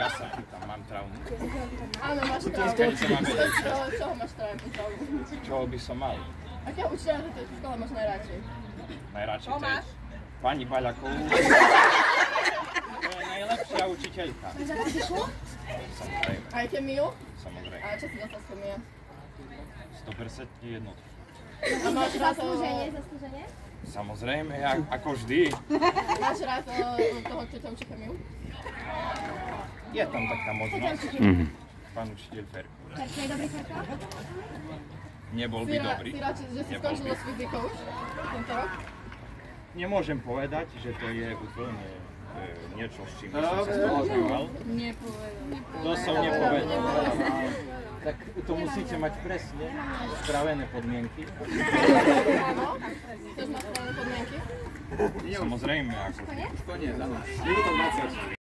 sa pýtam, mám traumu. Áno, máš traumu. Čoho máš traumu? Čoho by som mal? Akého učiteľa v tejto škole máš najradšej? Najradšej to je pani Baľakovú. To je najlepšia učiteľka. Samozrejme. Aj chemiu? Samozrejme. A čo si dostal z chemie? 100% jednotku. A máš rád Zaslúženie? Samozrejme, ako vždy. Máš rád toho, čo ťa učí chemiu? Je tam taká možnosť. Pán učiteľ Ferko. Ferko je dobrý Ferko? Nebol by dobrý. Si rád, že si skončil s fyzikou už tento rok? Nemôžem povedať, že to je úplne niečo, s čím som sa stotožňoval. Nepovedal. To som nepovedal. Tak to musíte mať presne spravené podmienky. Áno? Chceš mať spravené podmienky? Samozrejme, ako. Koniec, áno. Minúta 20.